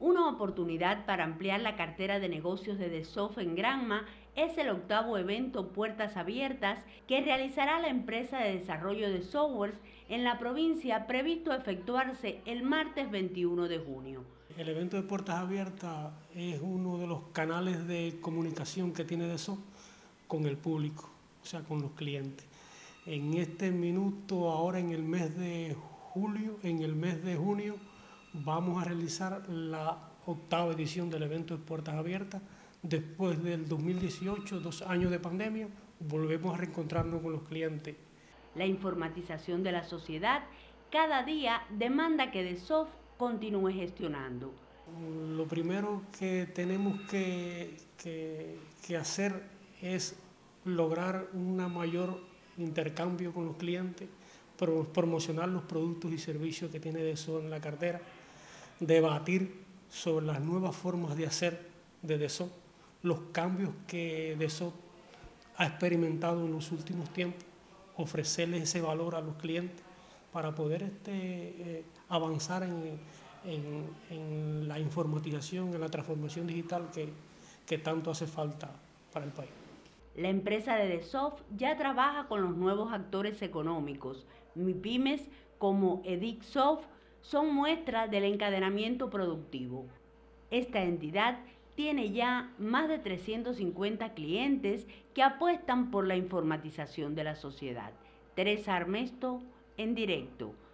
Una oportunidad para ampliar la cartera de negocios de Desof en Granma es el octavo evento Puertas Abiertas que realizará la empresa de desarrollo de softwares en la provincia, previsto efectuarse el martes 21 de junio. El evento de Puertas Abiertas es uno de los canales de comunicación que tiene Desof con el público, o sea, con los clientes. En este minuto, ahora en el mes de junio, vamos a realizar la octava edición del evento de Puertas Abiertas. Después del 2018, 2 años de pandemia, volvemos a reencontrarnos con los clientes. La informatización de la sociedad cada día demanda que Desof continúe gestionando. Lo primero que tenemos que hacer es lograr un mayor intercambio con los clientes, promocionar los productos y servicios que tiene Desof en la cartera, debatir sobre las nuevas formas de hacer de Desof, los cambios que Desof ha experimentado en los últimos tiempos, ofrecerles ese valor a los clientes para poder avanzar en la informatización, en la transformación digital que tanto hace falta para el país. La empresa de Desof ya trabaja con los nuevos actores económicos. MIPYMES como Edicsoft son muestras del encadenamiento productivo. Esta entidad tiene ya más de 350 clientes que apuestan por la informatización de la sociedad. Teresa Armesto, en directo.